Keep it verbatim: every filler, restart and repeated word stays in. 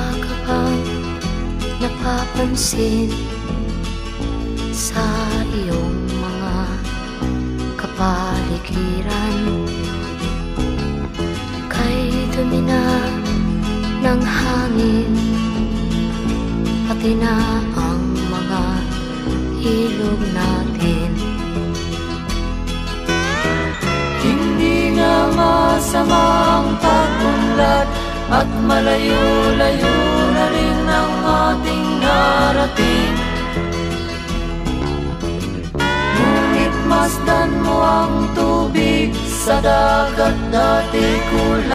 ka bang napapansin sa iyong mga kapaligiran? Kay dumi na ng hangin, pati na ang mga ilog natin. Hindi nga masamang pag-unlad at malayo-layo na rin ang ating narating. Ngunit masdan mo ang tubig sa dagat, dati kulay